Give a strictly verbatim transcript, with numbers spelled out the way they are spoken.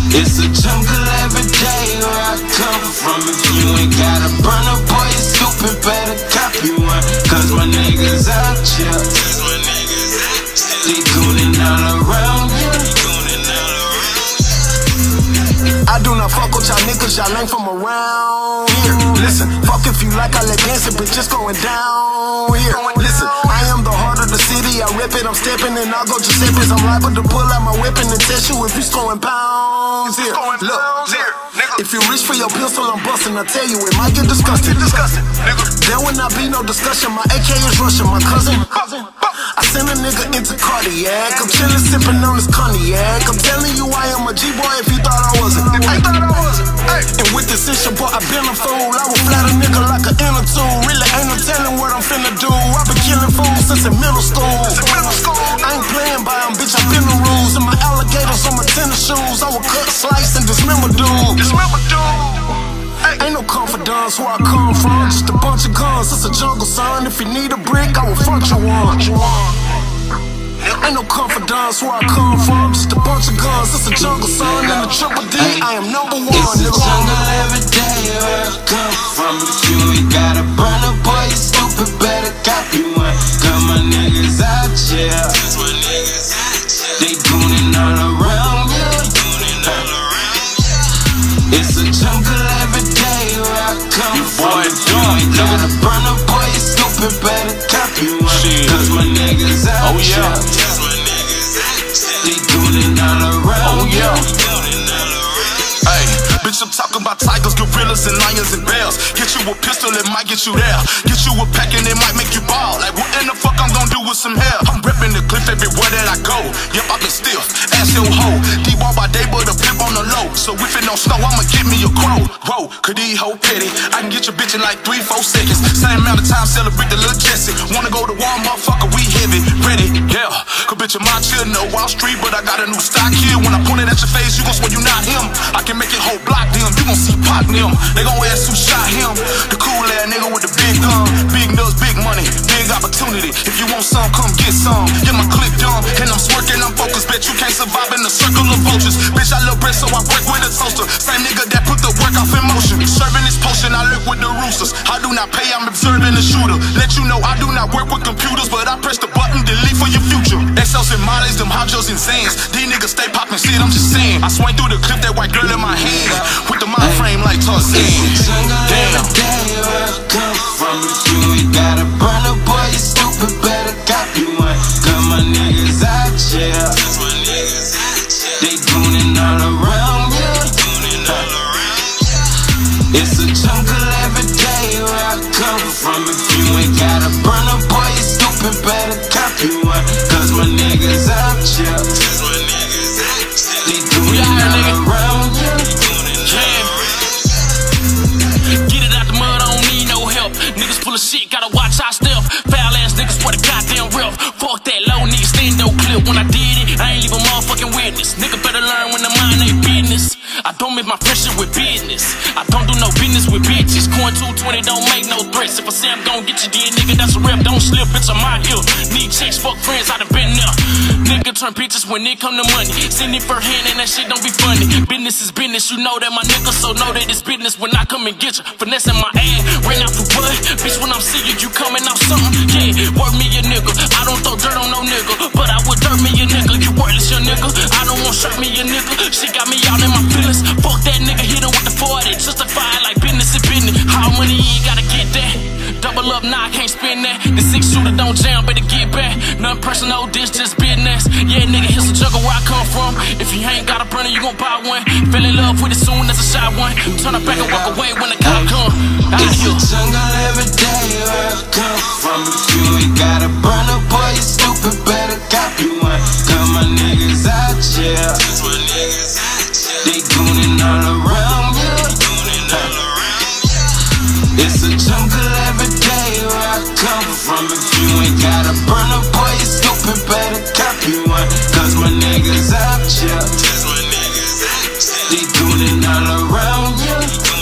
It's a jungle every day where I come from. If you ain't got a burner, boy, you stupid, better copy one. Cause my niggas out here, they goonin' all around you. I do not fuck with y'all niggas, y'all ain't from around here. Listen, fuck if you like, I let dancing, bitches going down here. Listen, I am the heart of the city, I rip it, I'm stepping and I'll go Giuseppe's. I'm liable to pull out my weapon and test you if you scoring pounds here. Look, if you reach for your pistol, I'm busting. I tell you, it might get disgusting. There will not be no discussion, my A K is rushing, my cousin. I send a nigga into cardiac, I'm chillin' sippin' on this cognac. I'm telling you I am a G-boy if you thought I wasn't. I thought I wasn't. And with this issue, boy, I been a fool. I will flat a nigga like an inner tune. Really ain't no telling what I'm finna do. I been killing fools since in middle school. I ain't playing by them, bitch, I been the rules. And my alligators on my tennis shoes. I will cut, slice, and dismember dude. Dismember dude. Ain't no confidence where I come from, just a bunch of guns, it's a jungle, son. If you need a brick, I will front you one. Ain't no confidence where I come from, just a bunch of guns, it's a jungle, son. In the triple D, I am number one. It's a jungle every day where I come from. If you ain't got a burner, boy, you stupid, better copy one. Cause my niggas out here, they goonin' all around you. It's a jungle every day where I come from. If you ain't got a burner, boy, you stupid, better copy one. Cause my niggas out oh, yeah. here, they goonin' all around oh, yeah. you. Hey, bitch, I'm talking about tigers, gorillas, and lions and bears. Get you a pistol, it might get you there. Get you a pack and it might make you ball. Like what in the fuck I'm gonna do with some hair? I'm reppin' the cliff everywhere that I go. Yep, I been stiff, ass your hoe. D-ball by day, but a pimp on the low. So if it don't snow, I'ma get me a crow. Whoa, could these hoe petty? I can get your bitch in like three, four seconds. Same amount of time, celebrate the little Jesse. Wanna go to war, motherfucker, we heavy, ready, yeah. Cause bitch, I'm out here, no Wall Street, but I got a new stock here. When I point it at your face, you gon' swear you not him. I can make it whole block them, you gon' see pop them. They gon' ask who shot him. The cool ass nigga with the big gun. Big nuts, big money, big opportunity. If you want some, come get some. Get my click dumb, and I'm smirking, I'm focused. Bet you can't survive in the circle of vultures. Bitch, I love bread, so I break with a toaster. Same nigga that put the work off in motion. Serving this potion, I lurk with the roosters. I do not pay, I'm observing the shooter. Let you know I do not work with computers, but I press the button, delete for your future. X Ls and Mollies, them Hojos and Zans. These niggas stay poppin' shit, I'm just saying. I swing through the clip, that white girl in my hand. With the mind frame like Tarzan. Damn. Day where I come from. If you ain't got a burner, boy, you stupid, better copy one. Cause my niggas out here, they goonin' all around you. It's a jungle every day where I come from. If you ain't got a burner, boy, you stupid, better copy one. Cause my niggas out here, they goonin' all around you. Niggas full of shit, gotta watch our step. Foul ass niggas for the goddamn rep. Fuck that low nigga stendo clip. When I did it, I ain't leave a motherfucking witness. Nigga better learn when the mind ain't business. I don't make my friendship with business. I don't do no business with bitches. Coin two twenty don't make no threats. If I say I'm gon' get you, then nigga, that's a rep. Don't slip, bitch, I'm out here. Need checks, fuck friends, I done been there. Nigga turn pictures when it come to money. Send it for hand and that shit don't be funny. Business is business, you know that my nigga, so know that it's business when I come and get you. Finessing my ass, ran out the what? Bitch, when I'm seeing you coming out something, yeah, work me a nigga. I don't throw dirt on no nigga, but I would dirt me a nigga. You worthless, your nigga. I don't want shirt me a nigga. She got me out in my feelings. Fuck that nigga, hit him with the forty. Justified like business is business. How money you ain't gotta get that? Double up, nah, I can't spend that. The six shooter don't jam, better get back. Nothing personal, this just business. Yeah, nigga, here's the jungle where I come from. If you ain't got a burner, you gon' buy one. Fell in love with it soon as a shot one. Turn her back and walk away when the cop come. It's a jungle every day where I come from. If you ain't got a burner, boy, you stupid, better copy one. Cause my niggas out here, they goonin' all around you. It's a jungle every day where I come from. If you ain't got a burner, boy, you stupid, better copy one. Cause my niggas out here, they goonin' all around you.